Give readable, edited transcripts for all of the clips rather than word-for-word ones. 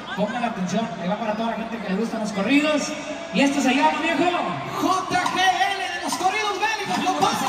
pongan atención, que va para toda la gente que le gustan los corridos. Y esto se llama, viejo, JGL de los corridos bélicos, lo pasa,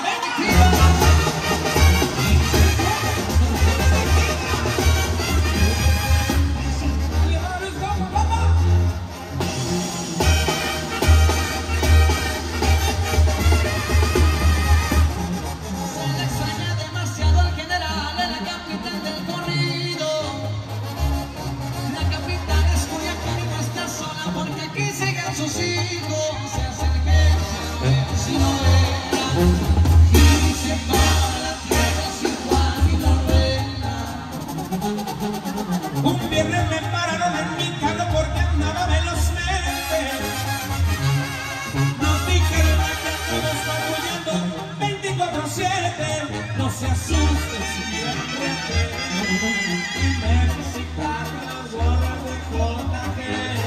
sus hijos se acerquen, si no era, y se para la tierra sin Juan y la reina. Un viernes me pararon en mi carro porque andaba velozmente. Nos dijeron que estamos patrullando 24/7. No se asusten si quieren y me visitaron las gorras de JGL.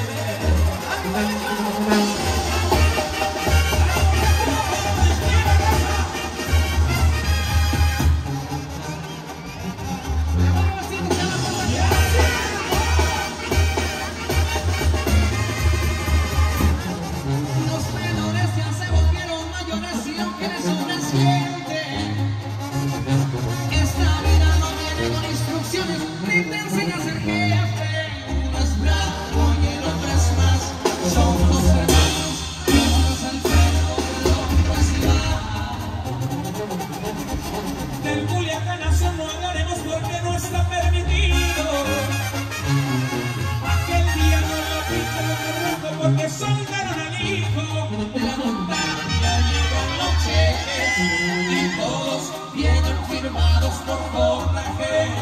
Esta vida no viene con instrucciones, ni te enseña a ser jefe. Uno es blanco y el otro es más. Son dos hermanos y uno es el freno del otro es la. Del Culiacanazo no hablaremos porque no está permitido. Aquel día no lo pintaron de rojo porque soltaron al hijo. De la montaña llegan los cheques y todos vienen firmados por JGL.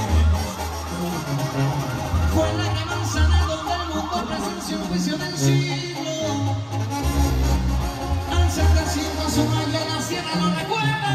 Fue en la Gran Manzana donde el mundo presenció un juicio del siglo. Al ser 301 años en la sierra, ¿lo recuerdan?